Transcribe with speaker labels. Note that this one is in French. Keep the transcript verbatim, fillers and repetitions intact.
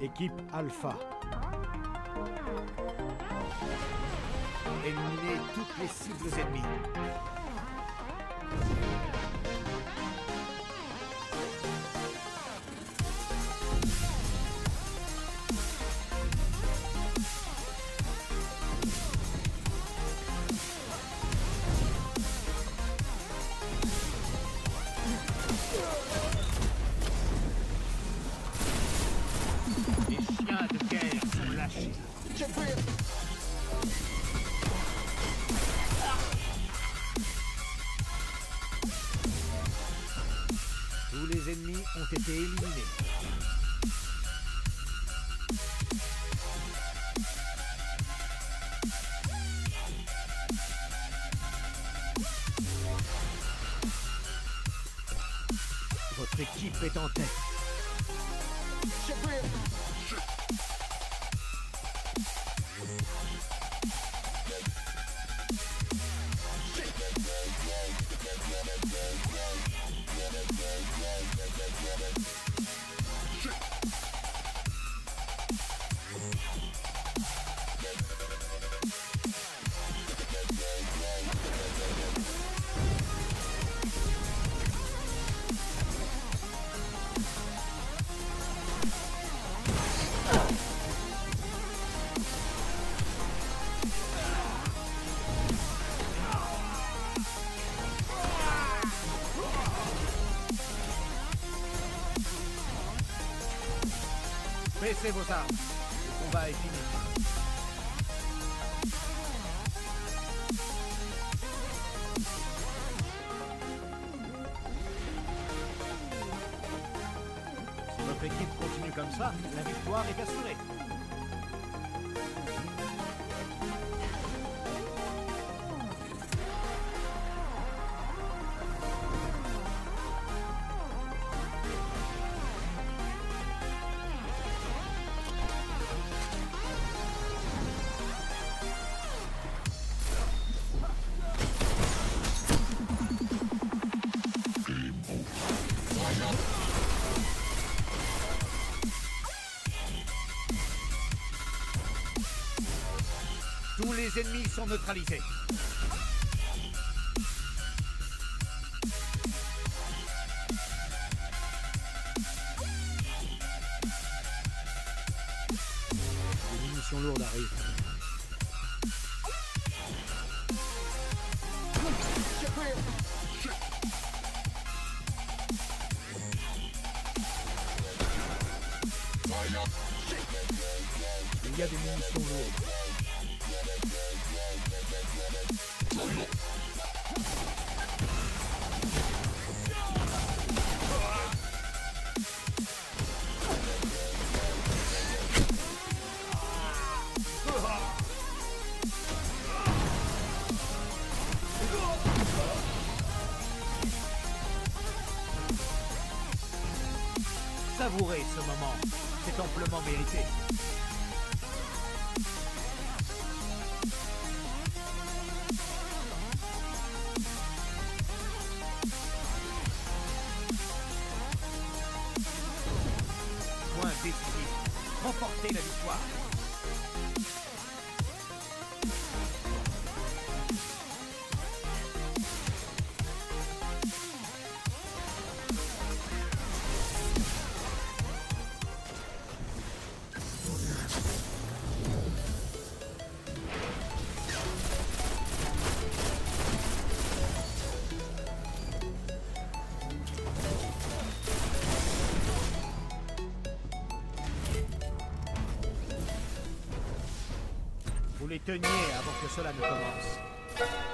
Speaker 1: Équipe Alpha.
Speaker 2: Éliminez toutes les cibles ennemies.
Speaker 3: Les chiens de guerre sont lâchés.
Speaker 2: Tous les ennemis ont été éliminés. Votre équipe est en tête. Baissez vos armes. Le combat est fini. Si votre équipe continue comme ça, la victoire est assurée. Tous les ennemis sont neutralisés. Les munitions lourdes arrivent. Il y a des munitions lourdes. Savourez ce moment, c'est amplement mérité. Point décisif, remportez la victoire. Vous les teniez avant que cela ne commence.